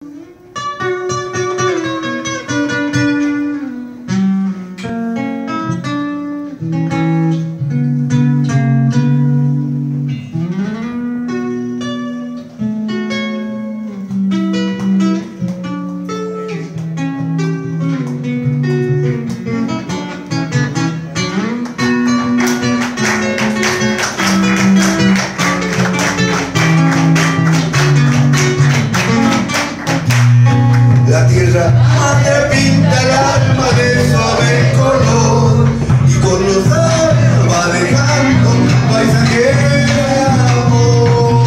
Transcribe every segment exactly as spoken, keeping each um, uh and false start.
La tierra madre pinta el alma de suave color y con los años va dejando paisaje de amor.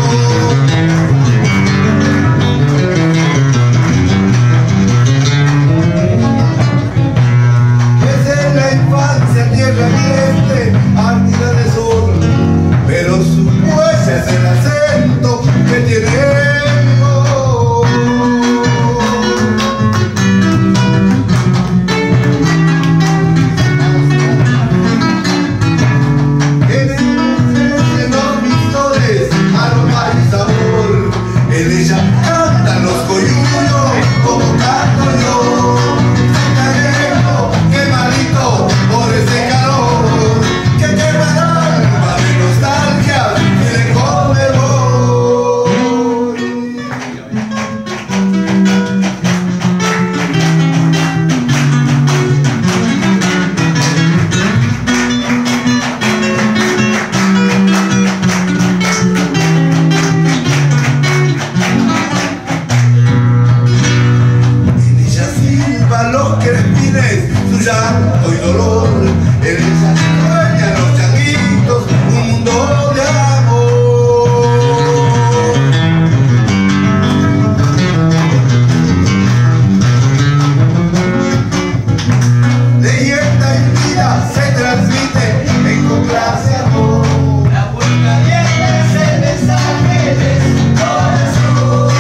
Es en la infancia tierra ardiente, ardida de sol, pero su huella es el acento que tiene. En ella cantan los coyunos como canto yo. Cayendo, quemadito por ese calor que quema el alma de nostalgia y de cómo los crespines, su llanto y dolor, en ella sueñan los changuitos, un mundo de amor. Leyenda y vida se transmite en complace amor. La puerta abierta es el mensaje de su corazón.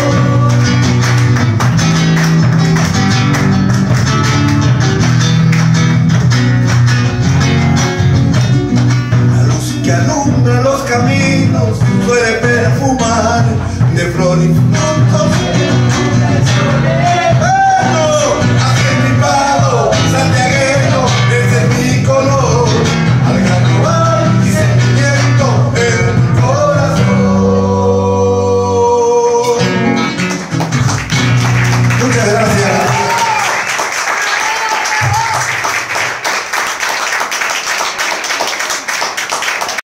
Que alumbra los caminos, suele perfumar de flor y flor.